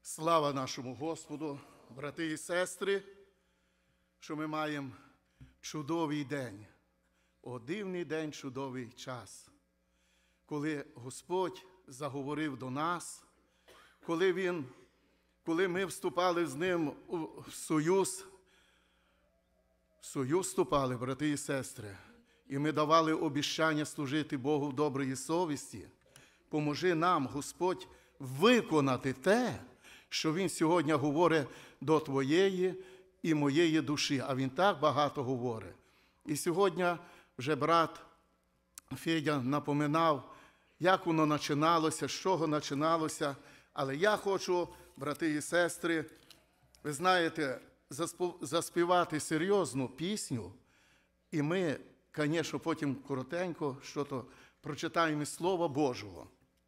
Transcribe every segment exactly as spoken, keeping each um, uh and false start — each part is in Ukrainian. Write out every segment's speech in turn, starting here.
Слава нашому Господу, брати і сестри, що ми маємо чудовий день, о дивний день, чудовий час, коли Господь заговорив до нас, коли, Він, коли ми вступали з Ним в союз, в союз вступали, брати і сестри, і ми давали обіцяння служити Богу в доброї совісті. Поможи нам, Господь, виконати те, що Він сьогодні говорить до твоєї і моєї душі, а Він так багато говорить. І сьогодні вже брат Федя напоминав, як воно починалося, з чого починалося, але я хочу, брати і сестри, ви знаєте, заспівати серйозну пісню, і ми, звісно, потім коротенько щось прочитаємо із Слова Божого.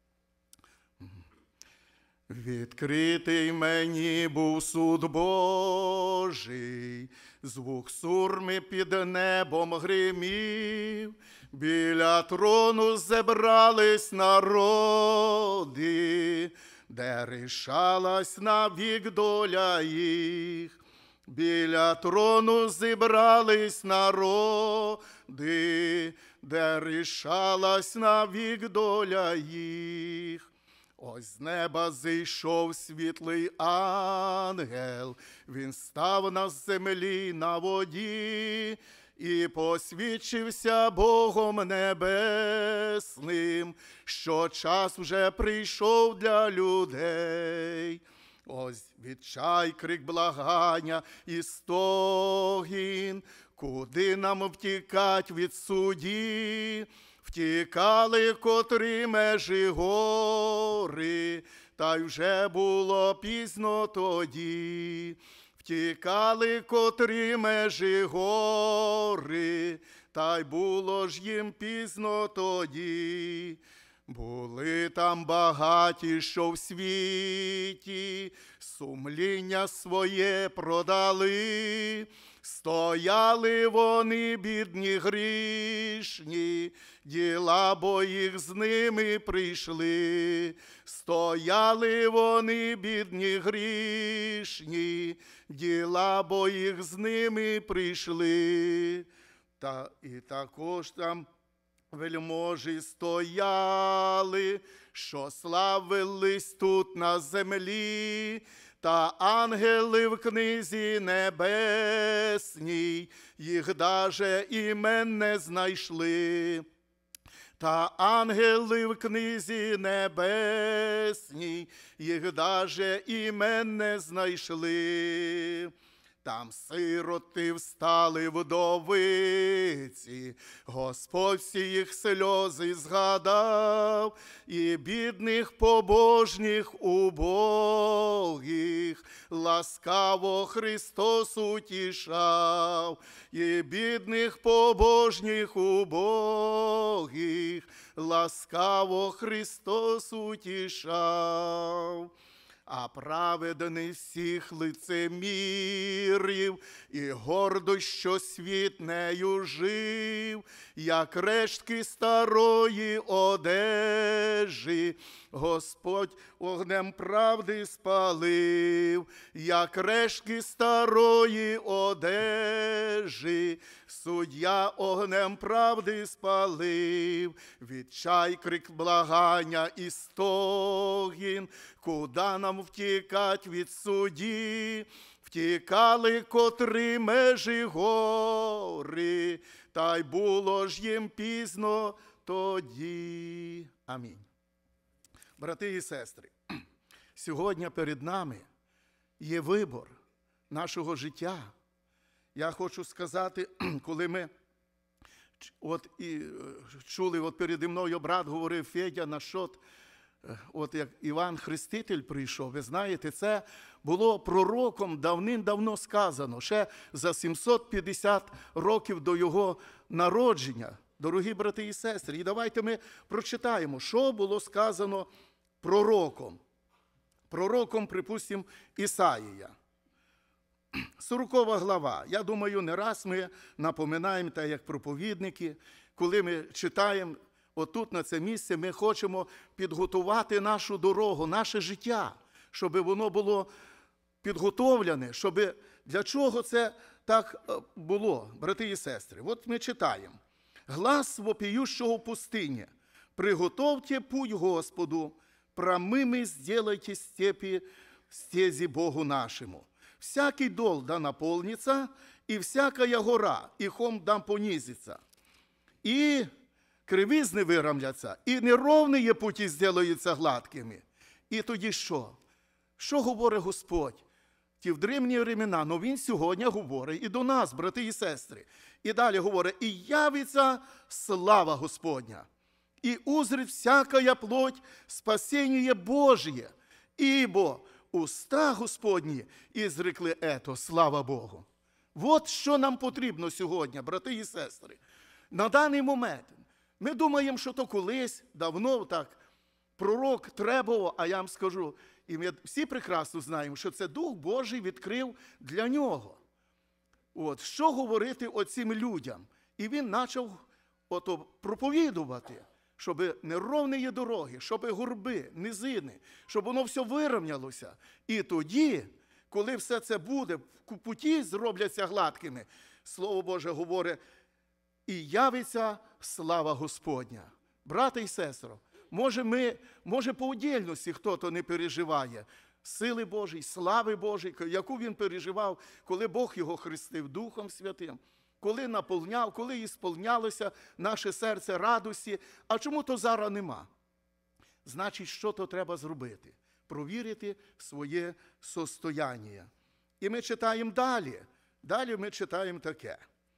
Відкритий мені був суд Божий, звук сурми під небом гримів, біля трону зібрались народи, де рішалась навік доля їх. Біля трону зібрались народи, де рішалась навік доля їх. Ось з неба зійшов світлий ангел, він став на землі на воді і посвідчився Богом небесним, що час вже прийшов для людей. Ось відчай, крик благання і стогін, куди нам втікать від судді? Втікали котрі межі гори, та й вже було пізно тоді. Втікали котрі межі гори, та й було ж їм пізно тоді. Були там багаті, що в світі сумління своє продали. Стояли вони, бідні, грішні, діла бо їх з ними прийшли. Стояли вони, бідні, грішні, діла бо їх з ними прийшли. Та і також там вельможі стояли, що славились тут на землі, та ангели в книзі небесній, їх даже імен не знайшли. Та ангели в книзі небесній, їх даже імен не знайшли. Там сироти встали вдовиці, Господь всі їх сльози згадав, і бідних побожніх убогих ласкаво Христос утішав, і бідних побожніх убогих ласкаво Христос утішав. А праведний всіх лицемірів, і гордо, що світ нею жив, як рештки старої одежі, Господь огнем правди спалив, як рештки старої одежі, суддя огнем правди спалив. Відчай, крик благання і стогін, куда нам втікать від судді? Втікали котрі межі гори, та й було ж їм пізно тоді. Амінь. Брати і сестри, сьогодні перед нами є вибір нашого життя. Я хочу сказати, коли ми от і чули, от переді мною брат говорив Федя насчет, от як Іван Хреститель прийшов, ви знаєте, це було пророком давним-давно сказано, ще за сімсот п'ятдесят років до його народження, дорогі брати і сестри. І давайте ми прочитаємо, що було сказано пророком. Пророком, припустимо, Ісаїя. сорокова глава. Я думаю, не раз ми напоминаємо, так як проповідники, коли ми читаємо отут, на це місце, ми хочемо підготувати нашу дорогу, наше життя, щоб воно було підготовлене, щоб для чого це так було, брати і сестри. От ми читаємо. «Глас вопиющего в пустыне, приготовьте путь Господу, промыми сделайте степи стези Богу нашему. Всякий дол да наполнится, и всякая гора, и хом да понизится. И кривизни вирамляться, і неровні путі сделаються гладкими». І тоді що? Що говорить Господь? Ті в древні времена, но Він сьогодні говорить і до нас, брати і сестри. І далі говорить, «І явиться слава Господня, і узрит всякая плоть спасение Божие, ибо уста Господні ізрекли ето, слава Богу». От що нам потрібно сьогодні, брати і сестри. На даний момент ми думаємо, що то колись, давно так, пророк требував, а я вам скажу, і ми всі прекрасно знаємо, що це Дух Божий відкрив для нього. От, що говорити оцим людям? І він почав ото проповідувати, щоб неровні дороги, щоб горби, низини, щоб воно все вирівнялося. І тоді, коли все це буде, путі зробляться гладкими, Слово Боже говорить, і явиться слава Господня. Брате і сестро, може, ми, може по отдельності хто-то не переживає сили Божої, слави Божої, яку він переживав, коли Бог його хрестив Духом Святим, коли наповняв, коли ісполнялося наше серце радості. А чому то зараз нема? Значить, що то треба зробити? Провірити своє состояння. І ми читаємо далі. Далі ми читаємо таке.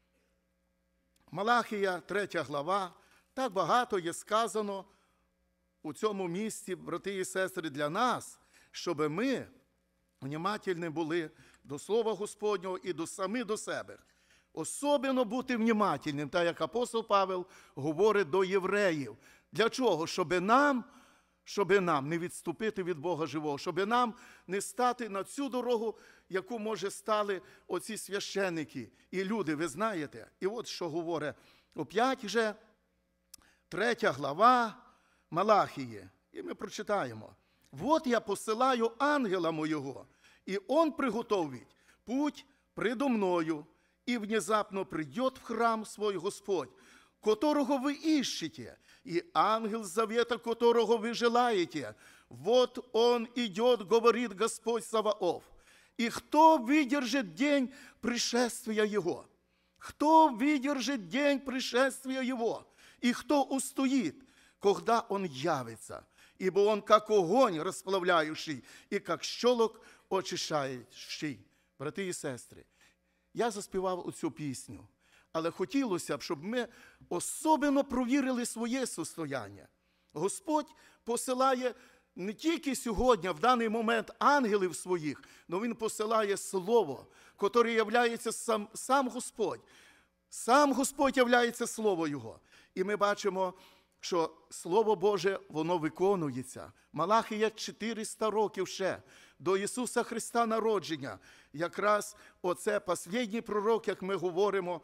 Малахія, третя глава. Так багато є сказано у цьому місці, брати і сестри, для нас, щоб ми внимательні були до Слова Господнього і до самі до себе. Особливо бути внимательним, так як апостол Павел говорить до євреїв. Для чого? Щоб нам, щоб нам не відступити від Бога живого, щоб нам не стати на цю дорогу, яку, може, стали оці священники і люди, ви знаєте. І от що говорить оп'ять же, третя глава Малахії. І ми прочитаємо. «Вот я посилаю ангела моєго, і он приготовить путь предо мною, и внезапно придет в храм свой Господь, которого вы ищете, и ангел завета, которого вы желаете. Вот он идет, говорит Господь Саваоф. И кто выдержит день пришествия Его? Кто выдержит день пришествия Его? И кто устоит, когда Он явится? Ибо Он, как огонь расплавляющий, и как щелок очищаючий». Брати і сестри, я заспівав оцю пісню, але хотілося б, щоб ми особливо провірили своє состояння. Господь посилає не тільки сьогодні, в даний момент, ангелів своїх, але Він посилає Слово, яке являється сам, сам Господь. Сам Господь являється Слово Його. І ми бачимо, що Слово Боже, воно виконується. Малахія чотириста років ще до Ісуса Христа народження. Якраз оце останній пророк, як ми говоримо,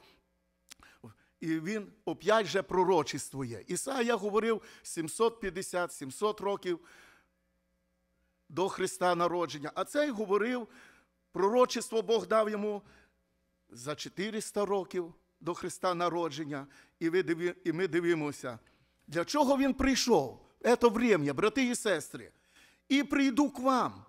і він опять же пророчествує. Ісая говорив сімсот п'ятдесят - сімсот років до Христа народження. А цей говорив, пророчество Бог дав йому за чотириста років до Христа народження. І ми дивимося, для чого він прийшов? Це время, брати і сестри. «І прийду к вам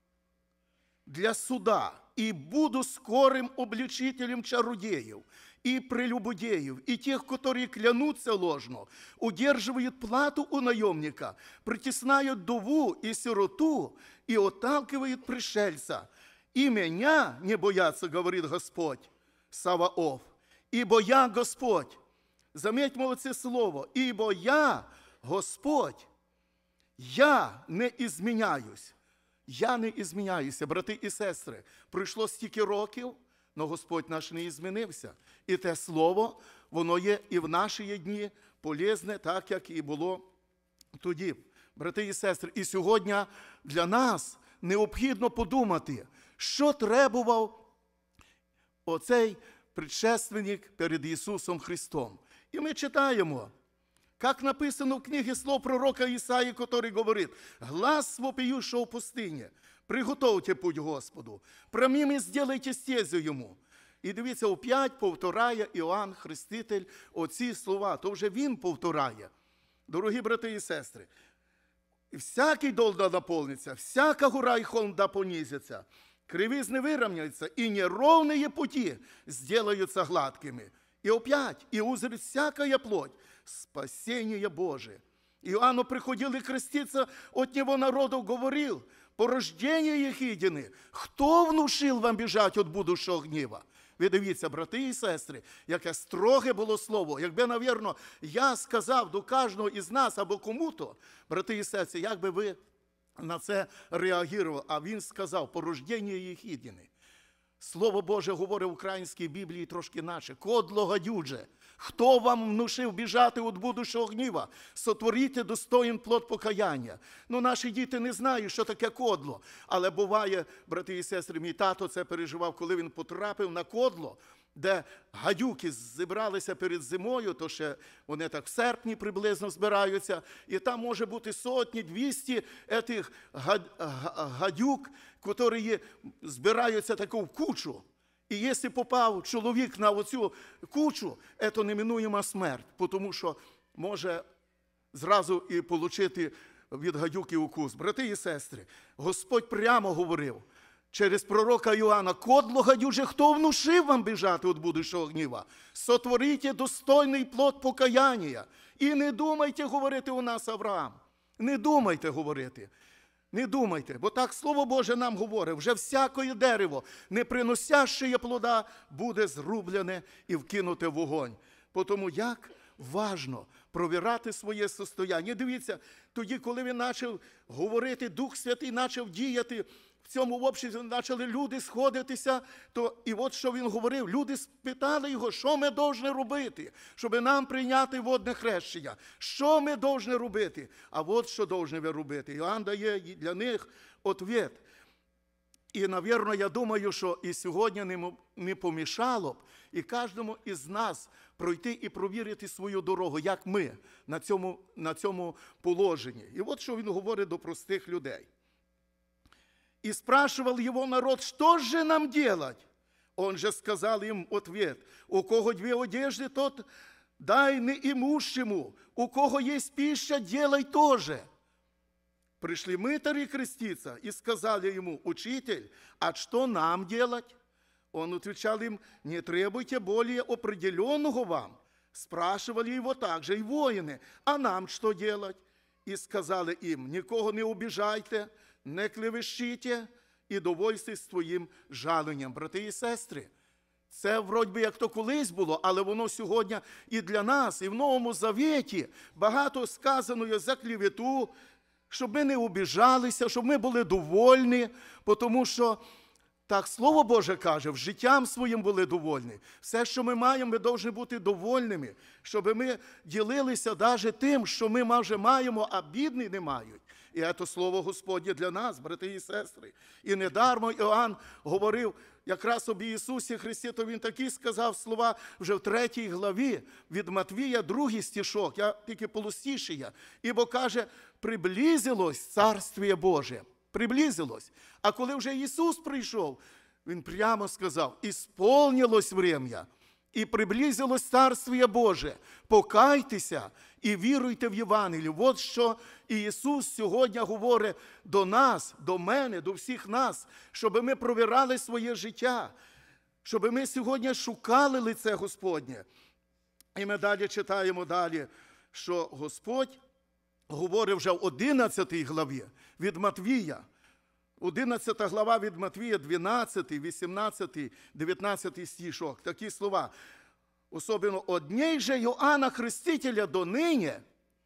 для суда, и буду скорым обличителем чародеев, и прелюбодеев, и тех, которые клянутся ложно, удерживают плату у наемника, притесняют вдову и сироту, и отталкивают пришельца. И меня не боятся, говорит Господь Саваоф, ибо я Господь». Заметьмо оце слово. «Ибо я Господь, я не ізміняюсь». Я не ізміняюся, брати і сестри. Пройшло стільки років, але Господь наш не змінився. І те слово, воно є і в наші дні полезне, так, як і було тоді. Брати і сестри, і сьогодні для нас необхідно подумати, що требував оцей предшественник перед Ісусом Христом. І ми читаємо, как написано в книге слов пророка Исаии, который говорит: «Глас вопиющего в пустыне, Приготовте путь Господу, прямими сделайте стезю Йому. І дивіться, опять повторяє Іоанн Хреститель оці слова. То вже він повторяє. Дорогі брати і сестри, всякий дол да наполнится, всяка гора и холм да понизится, кривизны выровняются, и неровные пути сделаются гладкими. И опять, и узрит всякая плоть спасение Божие. Иоанну приходили креститься, от него народу говорил, порождение Ехидины, кто внушил вам бежать от будущого гніва? Ви дивіться, брати і сестри, яке строге було слово. Якби, навірно, я сказав до кожного із нас або кому-то, брати і сестри, як би ви на це реагували? А він сказав, порождення Єхидини. Слово Боже говорить в українській Біблії трошки наче. Кодло гадюже. Хто вам внушив біжати від будущого гніва? Сотворіть достоїн плод покаяння. Ну, наші діти не знають, що таке кодло. Але буває, брати і сестри, мій тато це переживав, коли він потрапив на кодло, де гадюки зібралися перед зимою, то ще вони так в серпні приблизно збираються, і там може бути сотні, двісті етих гадюк, які збираються таку в кучу. І якщо попав чоловік на оцю кучу, це неминуєма смерть, тому що може зразу і отримати від гадюки укус. Брати і сестри, Господь прямо говорив через пророка Іоанна, кодло гадюже, хто внушив вам біжати від будущого гніва? Сотворіть достойний плод покаяння. І не думайте говорити у нас Авраам. Не думайте говорити. Не думайте, бо так Слово Боже нам говорить, вже всякое дерево, не приносяще плода, буде зрублене і вкинуте в вогонь. Тому як важно провірати своє состояння. Дивіться, тоді, коли він почав говорити, Дух Святий почав діяти, в цьому обществі почали люди сходитися, то і от що він говорив, люди спитали його, що ми повинні робити, щоб нам прийняти водне хрещення. Що ми повинні робити? А от що повинні ви робити. Іоанн дає для них відповідь. І, навірно, я думаю, що і сьогодні не помішало б і кожному із нас пройти і провірити свою дорогу, як ми на цьому, на цьому положенні. І от що він говорить до простих людей. И спрашивал его народ, что же нам делать? Он же сказал им ответ, у кого две одежды, тот дай неимущему, у кого есть пища, делай тоже. Пришли мытари креститься и сказали ему, учитель, а что нам делать? Он отвечал им, не требуйте более определенного вам. Спрашивали его также и воины, а нам что делать? И сказали им, никого не обижайте, не клевещите і довольствуйтесь своїм жаленням. Брати і сестри, це вроді би як то колись було, але воно сьогодні і для нас, і в Новому Завіті багато сказано за клевету, щоб ми не обіжалися, щоб ми були довольні, тому що так Слово Боже каже, в життям своїм були довольні. Все, що ми маємо, ми повинні бути довольними, щоб ми ділилися навіть тим, що ми вже маємо, а бідні не мають. І це Слово Господнє для нас, брати і сестри. І недармо Іоанн говорив якраз об Ісусі Христі, то він такі сказав слова вже в третій главі від Матвія, другий стишок, я тільки полустіший. Ібо каже, приблизилось Царствіє Боже. Приблизилось. А коли вже Ісус прийшов, Він прямо сказав, «Ісполнилось время, і приблизилось Царствіє Боже. Покайтеся і віруйте в Євангелію». От що Ісус сьогодні говорить до нас, до мене, до всіх нас, щоб ми провірали своє життя, щоб ми сьогодні шукали лице Господнє. І ми далі читаємо далі, що Господь говорить вже в одинадцятій главі від Матвія. одинадцята глава від Матвія, дванадцятий, вісімнадцятий, дев'ятнадцятий стишок. Такі слова. Особливо, «Одній же Іоанна Хрестителя донині,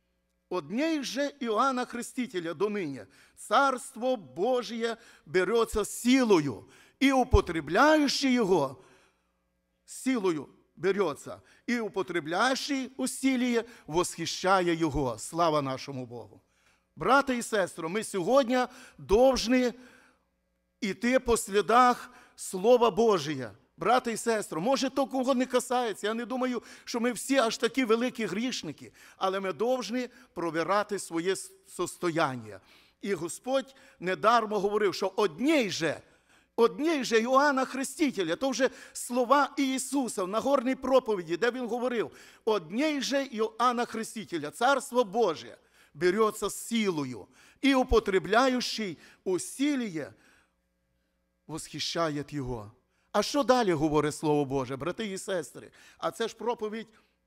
одній же Іоанна Хрестителя донині, Царство Божие береться силою, і употребляючи його, силою береться, і употребляючи усилие, восхищає його». Слава нашому Богу. Брати і сестри, ми сьогодні повинні йти по слідах Слова Божия. Брати і сестри, може, то кого не касається. Я не думаю, що ми всі аж такі великі грішники, але ми повинні провірати своє состояння. І Господь недармо говорив, що одній же, одній же Іоанна Хрестителя, то вже слова Ісуса в Нагорній проповіді, де Він говорив, одній же Іоанна Хрестителя, Царство Божие, берется силою, и употребляющий усилие восхищає Його. А що далі говорить Слово Боже, брати і сестри? А це ж проповідь,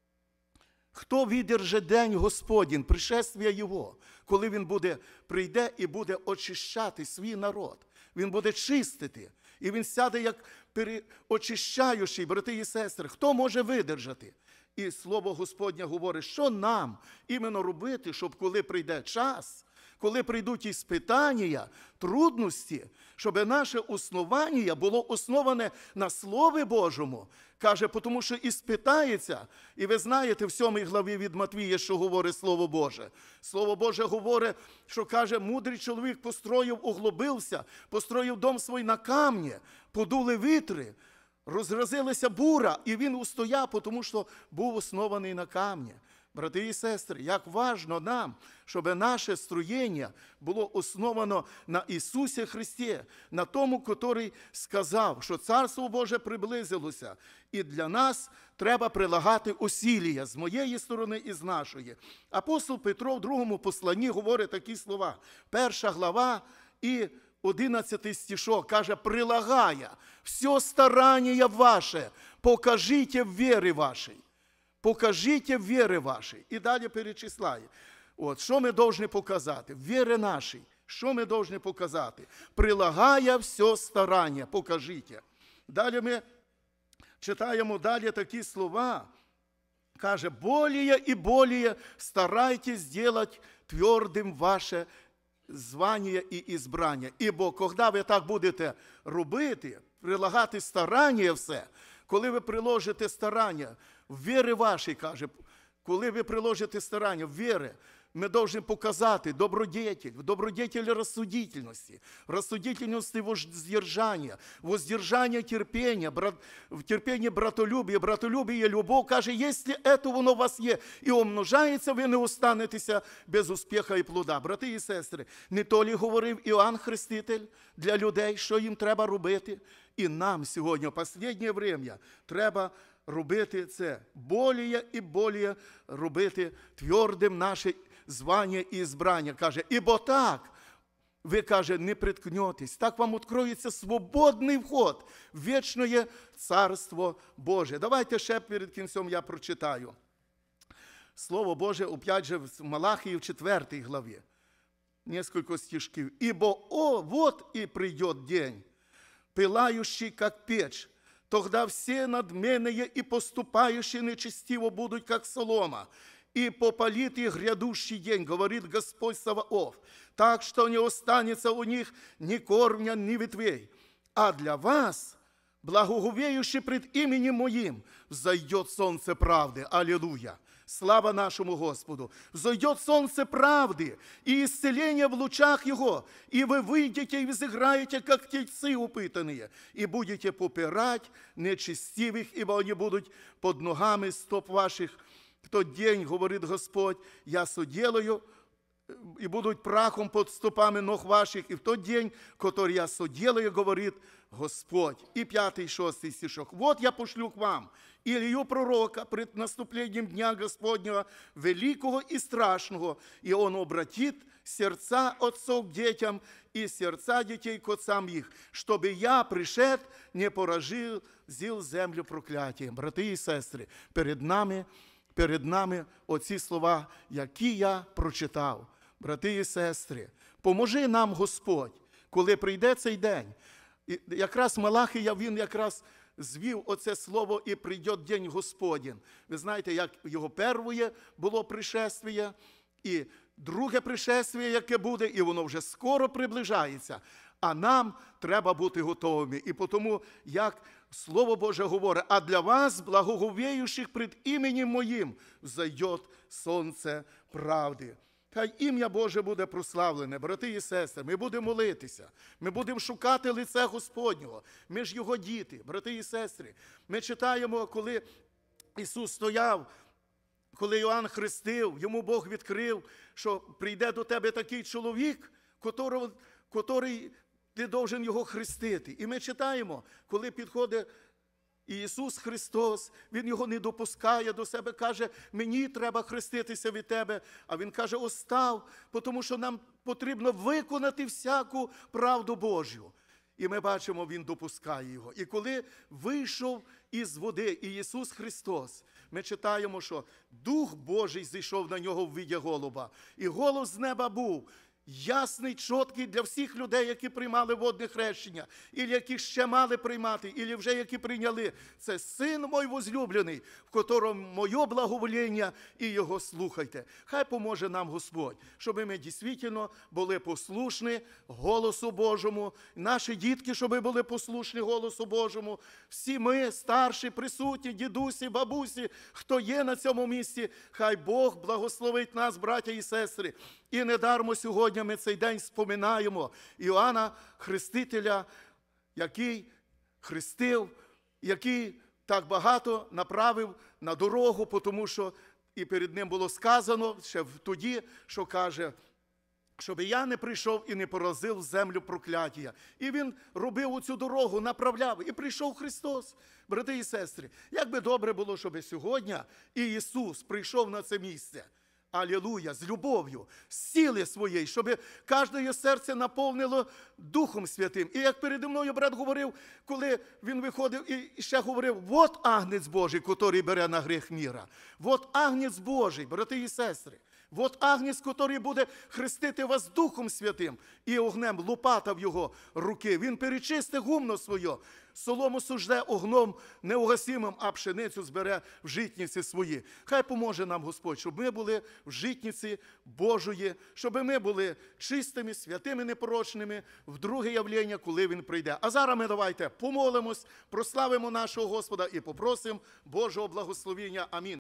хто видержи день Господній, пришествия Його, коли Він буде, прийде і буде очищати свій народ. Він буде чистити. І Він сяде як очищаючий, брати і сестри. Хто може видержати? І Слово Господнє говорить, що нам іменно робити, щоб коли прийде час, коли прийдуть іспитання, трудності, щоб наше основання було основане на Слові Божому. Каже, тому що іспитається, і ви знаєте в сьомій главі від Матвія, що говорить Слово Боже. Слово Боже говорить, що каже, мудрий чоловік построїв, углубився, построїв дом свій на камні, подули вітри, розразилася бура, і він устояв, тому що був оснований на камні. Брати і сестри, як важно нам, щоб наше строєння було основано на Ісусі Христі, на тому, який сказав, що Царство Боже приблизилося, і для нас треба прилагати усілля з моєї сторони і з нашої. Апостол Петро в другому посланні говорить такі слова. Перша глава і одинадцятий стишок каже, прилагая все старання ваше, покажіть в вірі вашій. Покажіть в вірі вашій. І далі перечисляє. От, що ми повинні показати? В вірі нашій. Що ми повинні показати? Прилагая все старання, покажіть. Далі ми читаємо далі такі слова. Каже, более і более старайтесь зробити твердим ваше звання і ізбрання. Ібо, коли ви так будете робити, прилагати старання все, коли ви приложите старання, в вірі вашій, каже, коли ви приложите старання, в вірі, ми повинні показати добродетель, добродетель розсудительності, розсудительності воздержання, воздержання терпіння, брат, в терпінні братолюбія, братолюбія, любов, каже, якщо це воно у вас є і умножається, ви не останетеся без успіху і плода. Брати і сестри, не то ли говорив Іоанн Хреститель для людей, що їм треба робити? І нам сьогодні, в останнє час, треба робити це, более і более робити твердим наше звання і збрання. Каже, ібо так, ви, каже, не приткнетесь, так вам відкроється свободний вход в вічне Царство Боже. Давайте ще перед кінцем я прочитаю. Слово Боже, опять же, в Малахії в четвертій главі. Несколько стишків. Ибо, о, вот и придет день, пылающий, как печь, тогда все надменные и поступающие нечестиво будут, как солома, и попалит их грядущий день, говорит Господь Саваоф, так что не останется у них ни корня, ни ветвей. А для вас, благоговеющий пред именем Моим, взойдет солнце правды. Аллилуйя! Слава нашему Господу! Взойдет солнце правды и исцеление в лучах Его, и вы выйдете и взыграете, как тельцы упитанные, и будете попирать нечестивых, ибо они будут под ногами стоп ваших. В тот день, говорит Господь, я соделаю, и будут прахом под стопами ног ваших, и в тот день, который я соделаю, говорит Господь. И пятый, шестый стишок. Вот я пошлю к вам Илью пророка пред наступлением Дня Господнего, великого и страшного, и он обратит сердца отцов к детям и сердца детей к отцам их, чтобы я, пришед, не поражил зил землю проклятием. Брати і сестри, перед нами, перед нами оці слова, які я прочитав. Брати і сестри, поможи нам, Господь, коли прийде цей день. І якраз Малахія, він якраз звів оце слово «І прийде день Господень». Ви знаєте, як його перше було пришествие, і друге пришествие, яке буде, і воно вже скоро приближається. А нам треба бути готовими. І тому, як Слово Боже говорить, а для вас, благоговеючих пред іменем Моїм, взойдет сонце правди. Хай ім'я Боже буде прославлене, брати і сестри, ми будемо молитися, ми будемо шукати лице Господнього, ми ж Його діти, брати і сестри. Ми читаємо, коли Ісус стояв, коли Іоанн хрестив, йому Бог відкрив, що прийде до тебе такий чоловік, котрого, котрий ти должен його хрестити. І ми читаємо, коли підходить Ісус Христос, Він його не допускає до себе, каже, мені треба хреститися від тебе. А Він каже, остав, тому що нам потрібно виконати всяку правду Божю. І ми бачимо, Він допускає його. І коли вийшов із води і Ісус Христос, ми читаємо, що Дух Божий зійшов на нього в виді голуба. І голос з неба був ясний, чіткий для всіх людей, які приймали водне хрещення, і які ще мали приймати, і вже які прийняли. Це Син мой возлюблений, в котрому моє благовоління, і його слухайте. Хай поможе нам Господь, щоб ми дійсно були послушні голосу Божому, наші дітки, щоб були послушні голосу Божому, всі ми, старші, присутні, дідусі, бабусі, хто є на цьому місці, хай Бог благословить нас, браття і сестри. І недармо сьогодні ми цей день споминаємо Іоанна Хрестителя, який хрестив, який так багато направив на дорогу, тому що і перед ним було сказано ще тоді, що каже, щоб я не прийшов і не поразив землю прокляття. І він робив оцю дорогу, направляв, і прийшов Христос. Брати і сестри, як би добре було, щоб сьогодні і Ісус прийшов на це місце. Алілуя, з любов'ю, з сили своєї, щоб кожне серце наповнило Духом Святим. І як переді мною брат говорив, коли він виходив і ще говорив, вот агнець Божий, котрий бере на гріх міра. Вот агнець Божий, брати і сестри. Вот агнець, котрий буде хрестити вас Духом Святим і огнем лопата в його руки. Він перечистить гумно своє, солому сужде огном неугасимим, а пшеницю збере в житниці свої. Хай поможе нам Господь, щоб ми були в житниці Божої, щоб ми були чистими, святими, непорочними в друге явлення, коли Він прийде. А зараз ми давайте помолимось, прославимо нашого Господа і попросимо Божого благословення. Амінь.